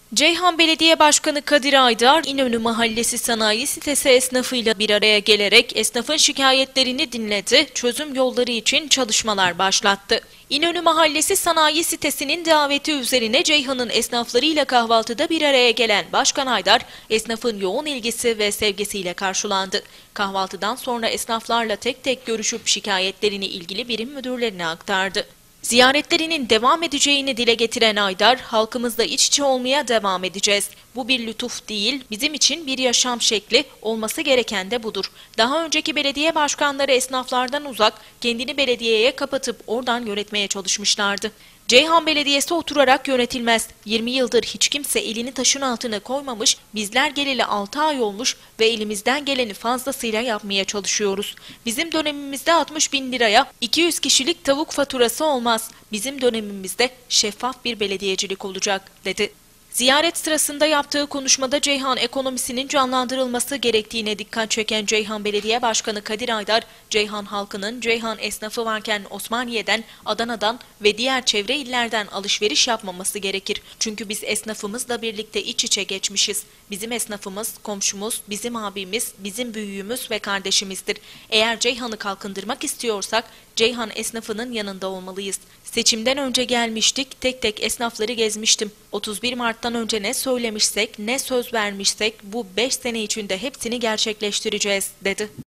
Ceyhan Belediye Başkanı Kadir Aydar, İnönü Mahallesi Sanayi Sitesi esnafıyla bir araya gelerek esnafın şikayetlerini dinledi, çözüm yolları için çalışmalar başlattı. İnönü Mahallesi Sanayi Sitesi'nin daveti üzerine Ceyhan'ın esnaflarıyla kahvaltıda bir araya gelen Başkan Aydar, esnafın yoğun ilgisi ve sevgisiyle karşılandı. Kahvaltıdan sonra esnaflarla tek tek görüşüp şikayetlerini ilgili birim müdürlerine aktardı. Ziyaretlerinin devam edeceğini dile getiren Aydar, halkımızla iç içe olmaya devam edeceğiz. Bu bir lütuf değil, bizim için bir yaşam şekli, olması gereken de budur. Daha önceki belediye başkanları esnaflardan uzak, kendini belediyeye kapatıp oradan yönetmeye çalışmışlardı. Ceyhan Belediyesi oturarak yönetilmez. 20 yıldır hiç kimse elini taşın altına koymamış, bizler geleli 6 ay olmuş ve elimizden geleni fazlasıyla yapmaya çalışıyoruz. Bizim dönemimizde 60 bin liraya 200 kişilik tavuk faturası olmaz. Bizim dönemimizde şeffaf bir belediyecilik olacak, dedi. Ziyaret sırasında yaptığı konuşmada Ceyhan ekonomisinin canlandırılması gerektiğine dikkat çeken Ceyhan Belediye Başkanı Kadir Aydar, Ceyhan halkının Ceyhan esnafı varken Osmaniye'den, Adana'dan ve diğer çevre illerden alışveriş yapmaması gerekir. Çünkü biz esnafımızla birlikte iç içe geçmişiz. Bizim esnafımız, komşumuz, bizim abimiz, bizim büyüğümüz ve kardeşimizdir. Eğer Ceyhan'ı kalkındırmak istiyorsak Ceyhan esnafının yanında olmalıyız. Seçimden önce gelmiştik, tek tek esnafları gezmiştim. 31 Mart'tan önce ne söylemişsek, ne söz vermişsek bu 5 sene içinde hepsini gerçekleştireceğiz, dedi.